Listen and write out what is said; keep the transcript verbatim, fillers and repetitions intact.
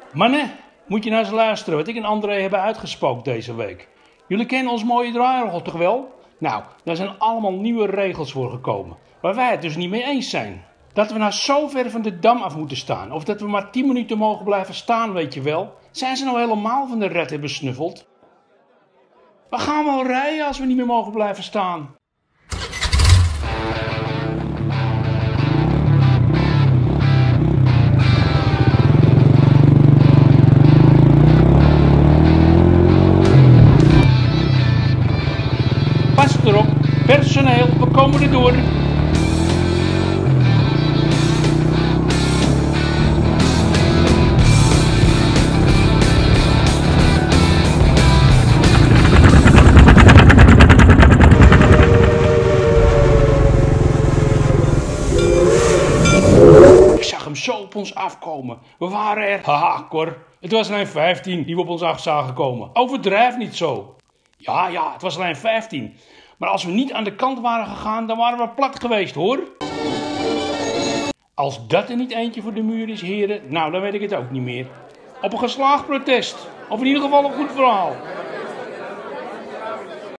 Mannen, moet je nou eens luisteren wat ik en André hebben uitgespookt deze week. Jullie kennen ons mooie draaiorgel toch wel? Nou, daar zijn allemaal nieuwe regels voor gekomen, waar wij het dus niet mee eens zijn. Dat we nou zo ver van de dam af moeten staan, of dat we maar tien minuten mogen blijven staan, weet je wel. Zijn ze nou helemaal van de red hebben besnuffeld? We gaan wel rijden als we niet meer mogen blijven staan. Pas erop, personeel, we komen er door. Ik zag hem zo op ons afkomen. We waren er. Haha, Cor. Het was lijn vijftien die we op ons af zagen komen. Overdrijf niet zo. Ja, ja, het was lijn vijftien. Maar als we niet aan de kant waren gegaan, dan waren we plat geweest, hoor. Als dat er niet eentje voor de muur is, heren, nou, dan weet ik het ook niet meer. Op een geslaagd protest. Of in ieder geval een goed verhaal.